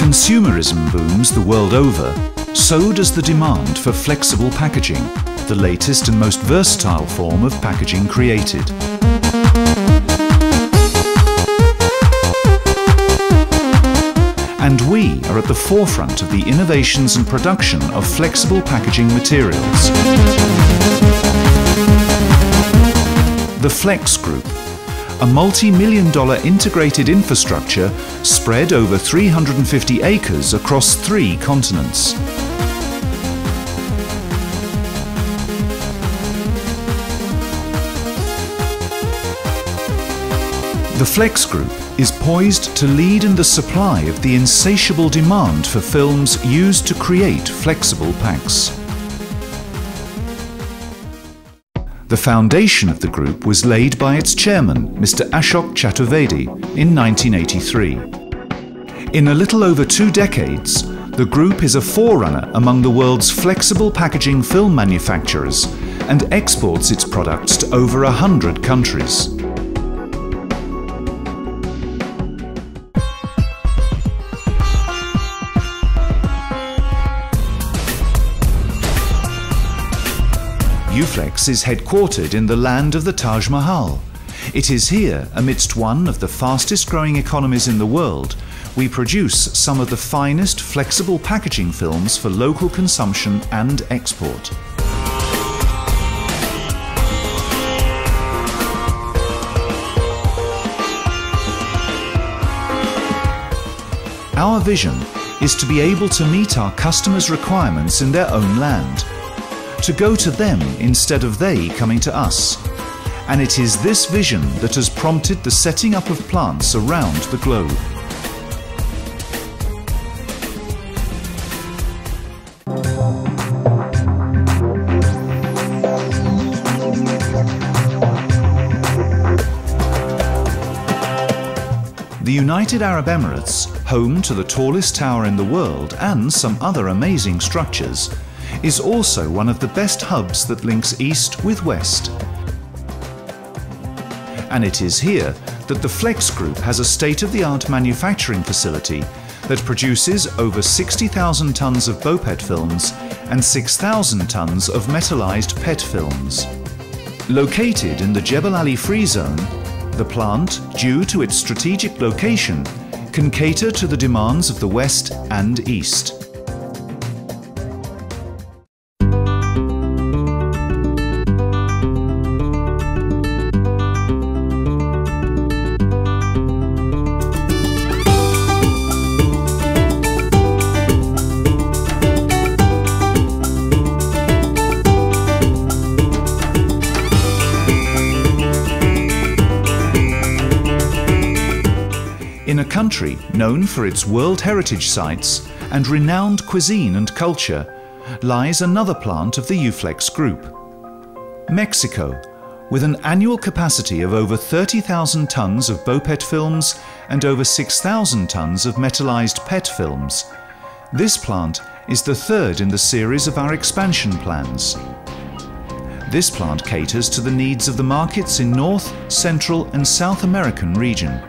consumerism booms the world over, so does the demand for flexible packaging, the latest and most versatile form of packaging created. And we are at the forefront of the innovations and production of flexible packaging materials. The Flex Group, a multi-million-dollar integrated infrastructure spread over 350 acres across 3 continents. The Flex Group is poised to lead in the supply of the insatiable demand for films used to create flexible packs. The foundation of the group was laid by its chairman, Mr. Ashok Chaturvedi, in 1983. In a little over 2 decades, the group is a forerunner among the world's flexible packaging film manufacturers and exports its products to over 100 countries. Uflex is headquartered in the land of the Taj Mahal. It is here, amidst one of the fastest growing economies in the world, we produce some of the finest flexible packaging films for local consumption and export. Our vision is to be able to meet our customers' requirements in their own land, to go to them instead of they coming to us. And it is this vision that has prompted the setting up of plants around the globe. The United Arab Emirates, home to the tallest tower in the world and some other amazing structures, is also one of the best hubs that links East with West. And it is here that the Flex Group has a state-of-the-art manufacturing facility that produces over 60,000 tons of BOPET films and 6,000 tons of metallized PET films. Located in the Jebel Ali Free Zone, the plant, due to its strategic location, can cater to the demands of the West and East. In a country known for its World Heritage Sites and renowned cuisine and culture, lies another plant of the Uflex Group. Mexico, with an annual capacity of over 30,000 tons of BOPET films and over 6,000 tons of metallized PET films. This plant is the third in the series of our expansion plans. This plant caters to the needs of the markets in North, Central and South American region.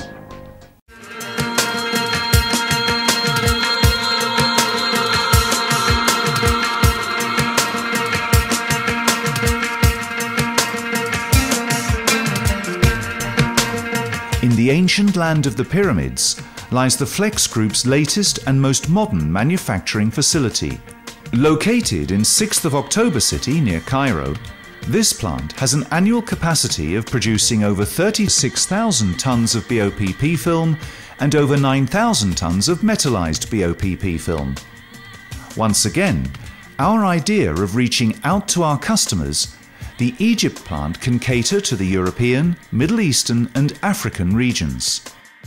In the ancient land of the pyramids lies the Flex Group's latest and most modern manufacturing facility. Located in 6th of October City near Cairo, this plant has an annual capacity of producing over 36,000 tons of BOPP film and over 9,000 tons of metallized BOPP film. Once again, our idea of reaching out to our customers, the Egypt plant can cater to the European, Middle Eastern and African regions.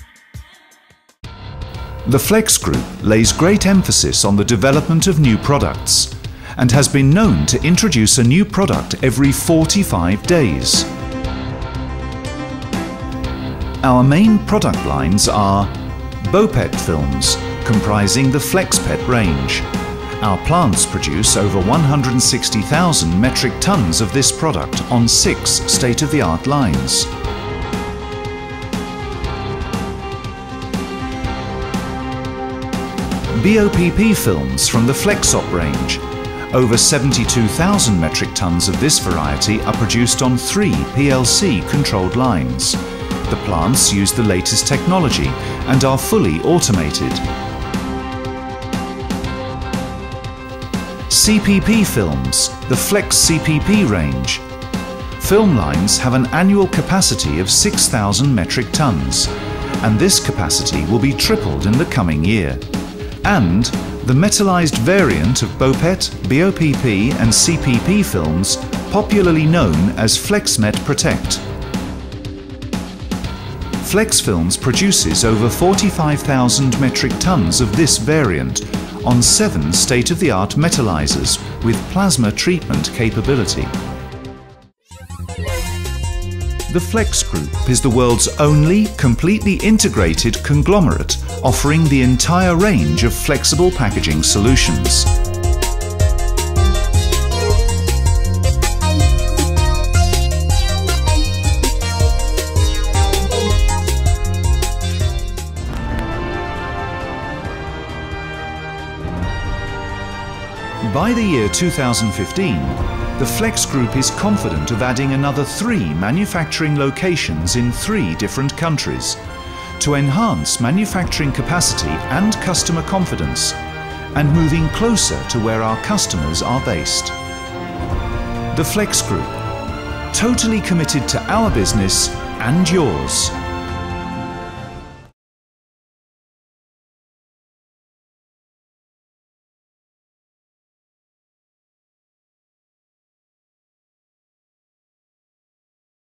The Flex Group lays great emphasis on the development of new products and has been known to introduce a new product every 45 days. Our main product lines are BOPET films, comprising the FlexPET range. Our plants produce over 160,000 metric tons of this product on 6 state-of-the-art lines. BOPP films from the Flexop range. Over 72,000 metric tons of this variety are produced on 3 PLC-controlled lines. The plants use the latest technology and are fully automated. CPP films, the Flex CPP range. Film lines have an annual capacity of 6,000 metric tons, and this capacity will be tripled in the coming year. And the metallized variant of BOPET, BOPP and CPP films, popularly known as FlexMet Protect. Flex Films produces over 45,000 metric tons of this variant on 7 state-of-the-art metallizers with plasma treatment capability. The Flex Group is the world's only completely integrated conglomerate offering the entire range of flexible packaging solutions. By the year 2015, the Flex Group is confident of adding another 3 manufacturing locations in 3 different countries to enhance manufacturing capacity and customer confidence and moving closer to where our customers are based. The Flex Group, totally committed to our business and yours.